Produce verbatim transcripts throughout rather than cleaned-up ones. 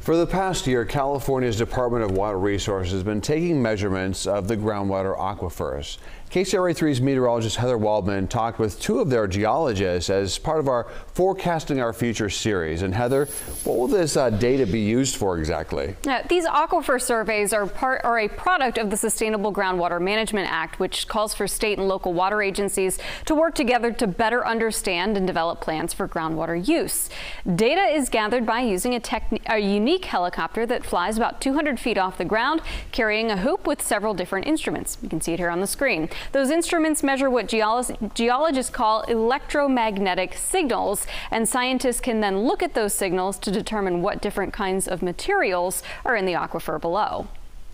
For the past year, California's Department of Water Resources has been taking measurements of the groundwater aquifers. K C R A three's meteorologist Heather Waldman talked with two of their geologists as part of our Forecasting Our Future series. And Heather, what will this uh, data be used for exactly? Uh, these aquifer surveys are part are a product of the Sustainable Groundwater Management Act, which calls for state and local water agencies to work together to better understand and develop plans for groundwater use. Data is gathered by using a, a unique helicopter that flies about two hundred feet off the ground, carrying a hoop with several different instruments. You can see it here on the screen. Those instruments measure what geolo geologists call electromagnetic signals, and scientists can then look at those signals to determine what different kinds of materials are in the aquifer below.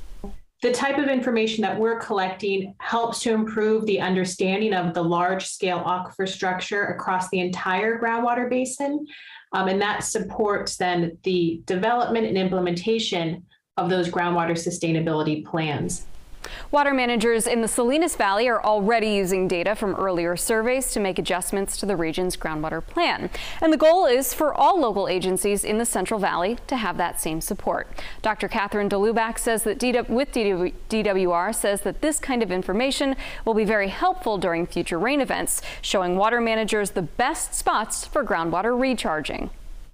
The type of information that we're collecting helps to improve the understanding of the large-scale aquifer structure across the entire groundwater basin, um, and that supports then the development and implementation of those groundwater sustainability plans. Water managers in the Salinas Valley are already using data from earlier surveys to make adjustments to the region's groundwater plan. And the goal is for all local agencies in the Central Valley to have that same support. Doctor Catherine DeLubac says that D W with D W R says that this kind of information will be very helpful during future rain events, showing water managers the best spots for groundwater recharging.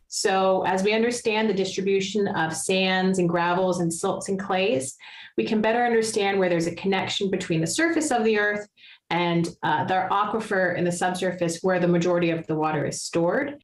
So as we understand the distribution of sands and gravels and silts and clays, we can better understand where there's a connection between the surface of the earth and uh, the aquifer in the subsurface where the majority of the water is stored.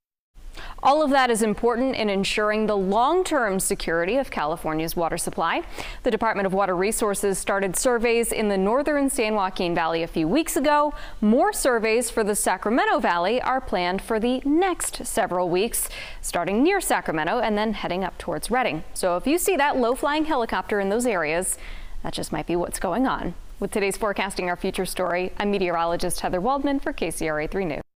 All of that is important in ensuring the long-term security of California's water supply. The Department of Water Resources started surveys in the northern San Joaquin Valley a few weeks ago. More surveys for the Sacramento Valley are planned for the next several weeks, starting near Sacramento and then heading up towards Redding. So if you see that low-flying helicopter in those areas, that just might be what's going on. With today's Forecasting Our Future story, I'm meteorologist Heather Waldman for K C R A three News.